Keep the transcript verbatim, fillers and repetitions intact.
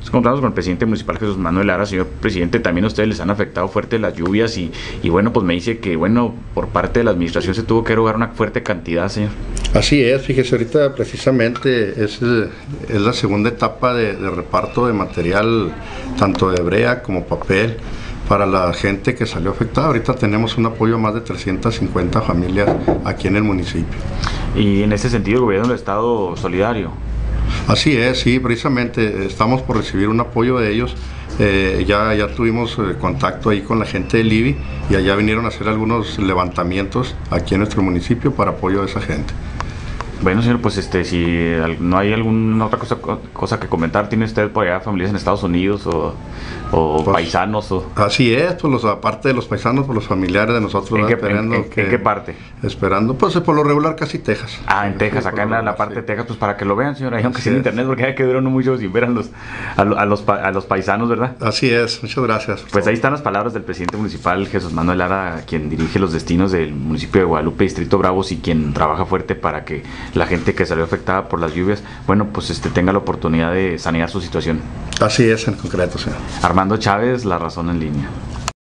Nos encontramos con el presidente municipal Jesús Manuel Lara. Señor presidente, también a ustedes les han afectado fuerte las lluvias y, y bueno, pues me dice que bueno, por parte de la administración se tuvo que erogar una fuerte cantidad, señor. Así es, fíjese, ahorita precisamente es, es la segunda etapa de, de reparto de material, tanto de brea como papel, para la gente que salió afectada. Ahorita tenemos un apoyo a más de trescientas cincuenta familias aquí en el municipio. Y en ese sentido el gobierno del estado solidario. Así es, sí, precisamente estamos por recibir un apoyo de ellos. Eh, ya, ya tuvimos eh, contacto ahí con la gente del I B I y allá vinieron a hacer algunos levantamientos aquí en nuestro municipio para apoyo de esa gente. Bueno, señor, pues este, si no hay alguna otra cosa, cosa que comentar, ¿tiene usted por allá familias en Estados Unidos o, o pues, paisanos? O... Así es, pues los, aparte de los paisanos, pues los familiares de nosotros. ¿En qué, esperando en, en, que, ¿En qué parte? Esperando, pues por lo regular casi Texas. Ah, en Texas, sí, acá en la, la parte sí. de Texas, pues para que lo vean, señor, ahí aunque sea en internet, porque hay que durar mucho sin ver a los, a, a, los, a los paisanos, ¿verdad? Así es, muchas gracias. Pues ahí están las palabras del presidente municipal Jesús Manuel Lara, quien dirige los destinos del municipio de Guadalupe, Distrito Bravos, y quien trabaja fuerte para que la gente que salió afectada por las lluvias, bueno, pues este tenga la oportunidad de sanear su situación. Así es, en concreto, señor. Armando Chávez, La Razón en Línea.